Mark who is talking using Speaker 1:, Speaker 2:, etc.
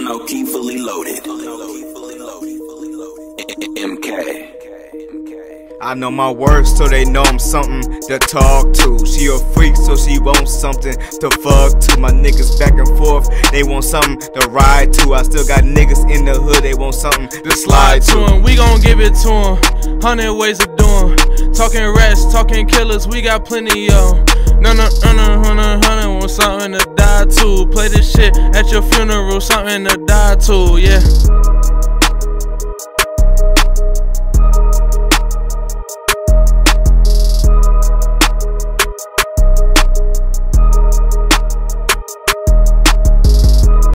Speaker 1: low-key fully loaded. MK.
Speaker 2: I know my worth, so they know I'm something to talk to. She a freak, so she wants something to fuck to. My niggas back and forth, they want something to ride to. I still got niggas in the hood, they want something to slide to.
Speaker 3: We gon' give it to 'em, 100 ways of doing. Talking rats, talking killers, we got plenty of 'em. No, 100, want something to die to. Play this shit at your funeral, something to die to, yeah.